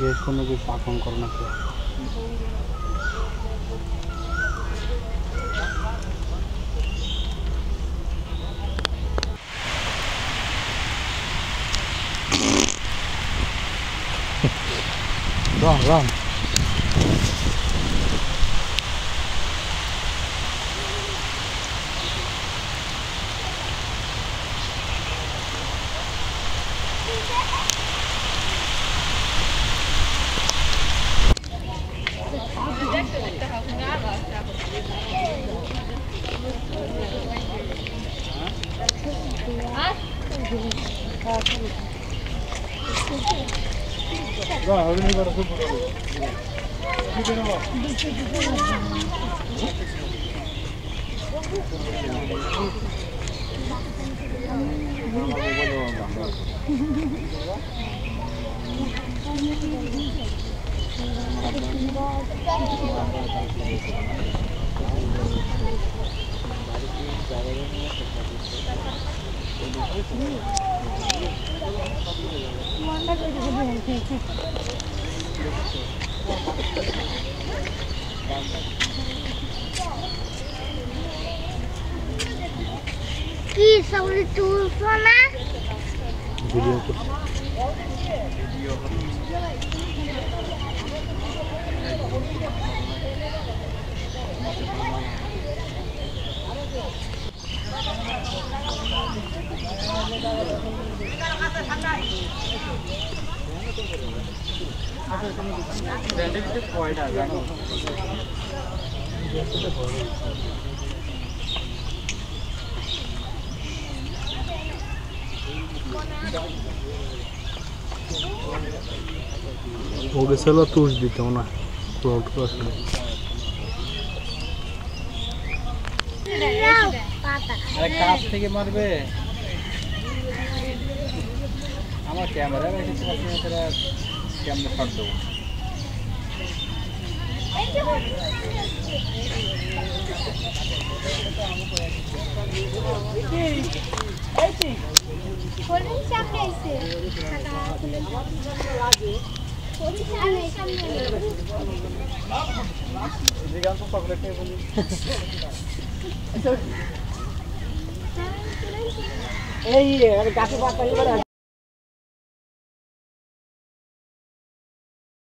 যে কোনো কিছু আপন করে না কেউ। Run. কি সবই তুলছো না ভিডিও করছি ওকে চলো তুষ দিতেও না কাছ থেকে মারবে আমার ক্যামেরা কেমন শট দেবো এই গাছে পাতা